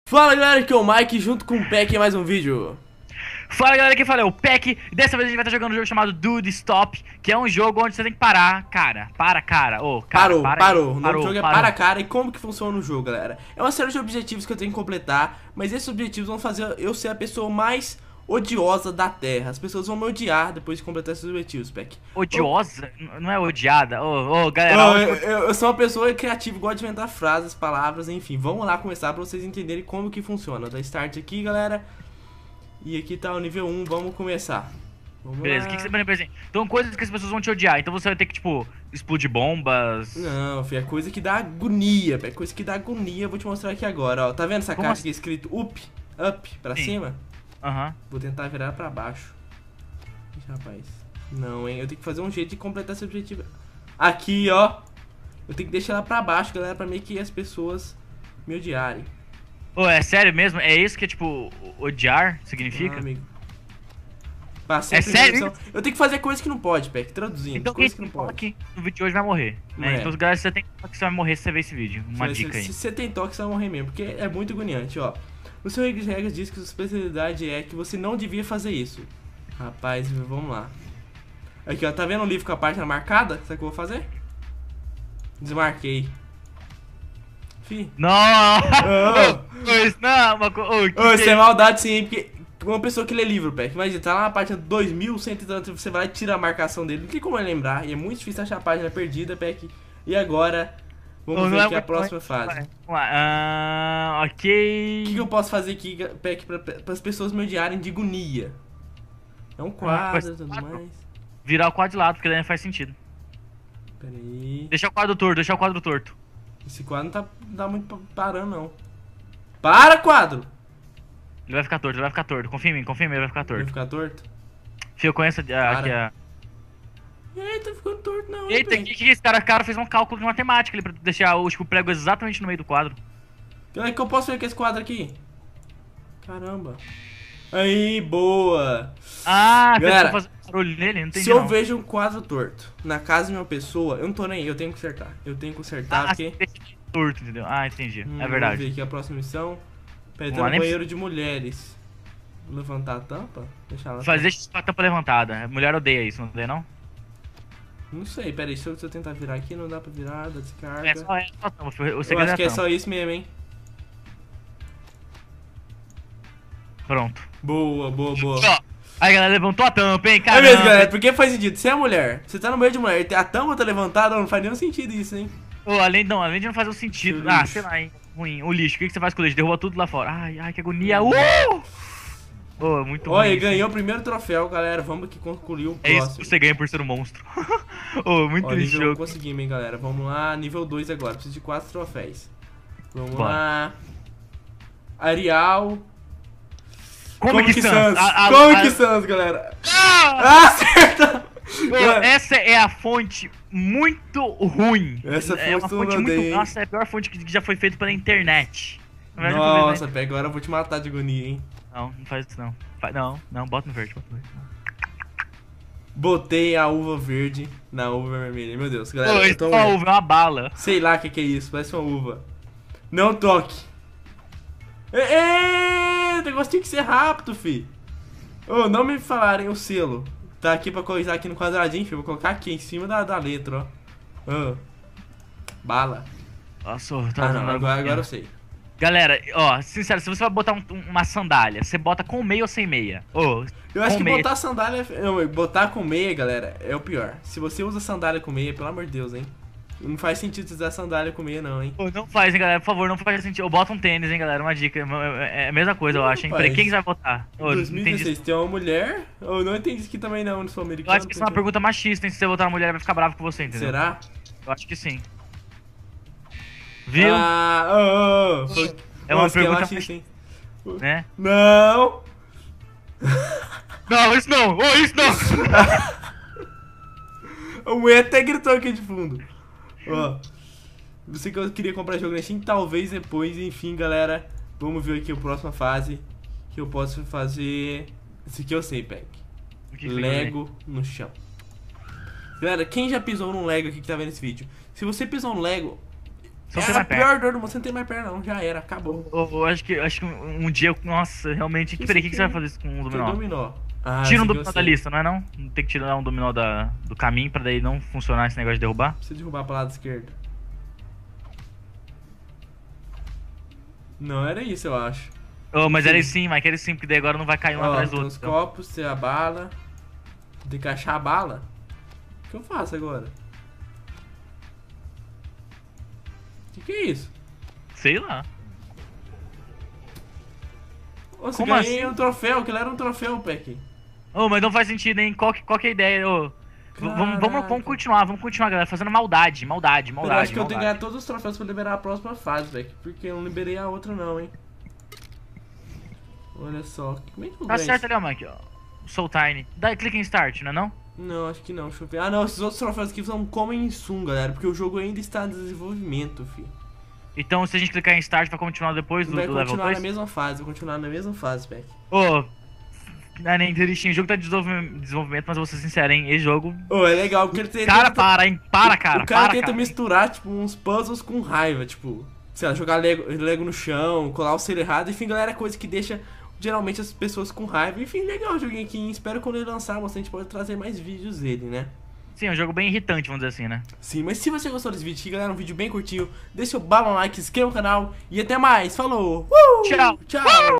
Fala galera, aqui é o Mike junto com o Peck em mais um vídeo. Fala galera, quem fala é o Peck. E dessa vez a gente vai estar jogando um jogo chamado Dude Stop, que é um jogo onde você tem que parar, cara. Parou. O nome do jogo é Para Cara. E como que funciona o jogo, galera? É uma série de objetivos que eu tenho que completar, mas esses objetivos vão fazer eu ser a pessoa mais odiosa da Terra. As pessoas vão me odiar depois de completar esses objetivos, Peck. Odiosa? Não é odiada? Galera, eu sou uma pessoa criativa, gosto de inventar frases, palavras, enfim. Vamos lá começar pra vocês entenderem como que funciona. Dá start aqui, galera. E aqui tá o nível 1, vamos começar. Beleza, o que você vai representar? Então, coisas que as pessoas vão te odiar. Então você vai ter que, tipo, explodir bombas. Não, filho, é coisa que dá agonia, é coisa que dá agonia. Eu vou te mostrar aqui agora, ó. Tá vendo essa caixa aqui escrito up, pra cima? Aham. Vou tentar virar pra baixo. Ixi, rapaz. Não, hein, eu tenho que fazer um jeito de completar esse objetivo. Aqui, ó. Eu tenho que deixar ela pra baixo, galera, pra meio que as pessoas me odiarem. É sério mesmo? É isso que, tipo, odiar significa? Ah, amigo. Passei É sério? missão. Eu tenho que fazer coisas que não pode, Peck, traduzindo. Então coisas quem que não pode. aqui no vídeo de hoje vai morrer, né? É. Então, galera, você tem que você vai morrer se você ver esse vídeo. Uma dica aí. Se você tem toque, você vai morrer mesmo, porque é muito agoniante, ó. No seu regra de regras diz que sua especialidade é que você não devia fazer isso. Rapaz, vamos lá. Aqui, ó, tá vendo o livro com a página marcada? Sabe o que eu vou fazer? Desmarquei. Fi. Não! Isso Isso é maldade sim, porque uma pessoa que lê livro, Peck, imagina, tá lá na página 2100 e tanto, você vai lá e tira a marcação dele, não tem como lembrar, e é muito difícil achar a página perdida, Peck. E agora, vamos ver aqui a próxima fase. Vamos lá, ok. O que eu posso fazer aqui, Peck, pra as pessoas me odiarem de agonia? É um quadro e tudo mais. Virar o quadro de lado, porque daí não faz sentido. Pera aí. Deixa o quadro torto, Esse quadro não dá muito parando, não. Para, quadro! Ele vai ficar torto. Confia em mim, ele vai ficar torto. Vai ficar torto? Fio, eu conheço aqui a... Eita, ficou torto não. Eita, o que esse cara? O cara fez um cálculo de matemática ali pra deixar o prego exatamente no meio do quadro. Como é que eu posso ver com esse quadro aqui? Caramba. Aí, boa. Galera, fazer barulho nele? Não entendi, se eu vejo um quadro torto na casa de uma pessoa, eu não tô nem aí, eu tenho que consertar. Porque... torto, entendeu? Entendi. É verdade. Vamos ver aqui a próxima missão. Pera, tem um banheiro de mulheres. Vou levantar a tampa? Deixa ela. Deixa a tampa levantada. A mulher odeia isso, não odeia não? Não sei, pera aí, se eu tentar virar aqui, não dá pra virar, dá descarga. É só a tampa, o eu segredo acho que é tampa. só isso mesmo, hein? Pronto. Boa. Aí, galera, levantou a tampa, hein, cara. É mesmo, galera, porque faz sentido. Se é mulher, você tá no meio de mulher e a tampa tá levantada, não faz nenhum sentido isso, hein? Além de não fazer o sentido. Sei lá, hein. Ruim. O lixo, o que você faz com o lixo? Derruba tudo lá fora. Ai, que agonia. Muito ruim. Olha, ganhou o primeiro troféu, galera. Vamos aqui concluir o próximo. É isso que você ganha por ser um monstro. Muito triste jogo. jogo. Conseguimos, hein, galera. Vamos lá, nível 2 agora. Preciso de 4 troféus. Vamos lá. Arial. Comic Sans. Comic Sans, galera. Acerta! Essa é a fonte muito ruim. Essa é uma fonte muito... Nossa, é a pior fonte que já foi feita pela internet. Nossa, pega, agora eu vou te matar de agonia, hein? Não faz isso não. Não, bota no verde, Botei a uva verde na uva vermelha. Meu Deus, galera. Isso é uma uva, é uma bala. Sei lá o que é isso, parece uma uva. Não toque. O negócio tem que ser rápido, fi. Não me falarem o selo. Tá aqui pra coisar aqui no quadradinho, fi. Vou colocar aqui em cima da letra, ó. Bala. Nossa, agora eu sei. Galera, sincero, se você vai botar uma sandália, você bota com meia ou sem meia? Eu acho que botar sandália... botar com meia, galera, é o pior. Se você usa sandália com meia, pelo amor de Deus, hein. Não faz sentido usar sandália com meia, não, hein. Não faz, hein, galera, por favor, não faz sentido. Ou bota um tênis, hein, galera, uma dica. É a mesma coisa, eu acho, hein. Peraí, quem vai votar? 2016, tem uma mulher? Eu não entendi isso aqui também, não, no sul-americano. Eu acho que isso é uma pergunta machista, hein. Se você votar na mulher, ela vai ficar brava com você, entendeu? Será? Eu acho que sim. Viu? É uma pergunta machista, hein? Né? Não! Não, isso não! Isso não! A mulher até gritou aqui de fundo. Você que eu queria comprar jogo na Steam, talvez depois, enfim, galera. Vamos ver aqui a próxima fase. Que eu posso fazer. Esse aqui eu sei, Peck. Lego no chão. Galera, quem já pisou num Lego aqui que tá vendo esse vídeo? Se você pisou no Lego, Você não É tem a mais perna. pior dor do mundo, você não tem mais perna não, já era, acabou. Eu acho que um dia, nossa, realmente. Peraí, o que você vai fazer isso com um Que dominó? dominó. Ah, Tira um esse aqui eu dominó da sei. lista, não é não? Tem que tirar um dominó do caminho pra daí não funcionar esse negócio de derrubar? Precisa derrubar pro lado esquerdo. Não, era isso, eu acho. Oh, mas era isso sim, Mike, era isso sim, porque daí agora não vai cair um Ó, atrás do tem outro. os Então. copos, tem a bala. Tem que achar a bala. O que eu faço agora? O que é isso? Sei lá. Ô, você Como ganhei assim? um troféu, que ele era um troféu, Peck. Oh, mas não faz sentido, hein? Qual que é a ideia? Ô, vamos Caraca. continuar, galera, fazendo maldade. Pera, eu acho que eu tenho que ganhar todos os troféus pra liberar a próxima fase, Peck. Porque eu não liberei a outra não, hein. Olha só, como é que eu Tá ganho certo isso? ali, ó, Mike. Ó. Soul Tiny. Dá clique em Start, não é não? Não, acho que não, deixa eu ver. Ah não, esses outros troféus aqui são como em Sum, galera. Porque o jogo ainda está em desenvolvimento, fi. Então, se a gente clicar em Start, vai continuar depois do Vai level continuar 2? na mesma fase, vai continuar na mesma fase, Peck. Ô, nem tristinho, o jogo tá em desenvolvimento, mas vou ser sincero, hein? Esse jogo. Ô, é legal, porque ele tem. Cara, para, hein? Para, cara. O cara para, tenta cara. misturar, tipo, uns puzzles com raiva, tipo, sei lá, jogar Lego no chão, colar o selo errado, enfim, galera, coisa que deixa geralmente as pessoas com raiva. Enfim, legal o joguinho aqui, espero quando ele lançar, a gente pode trazer mais vídeos dele, né? Sim, é um jogo bem irritante, vamos dizer assim, né? Sim, mas se você gostou desse vídeo aqui, galera, um vídeo bem curtinho, deixa o bala no like, se inscreva no canal e até mais, falou! Tchau. Tchau!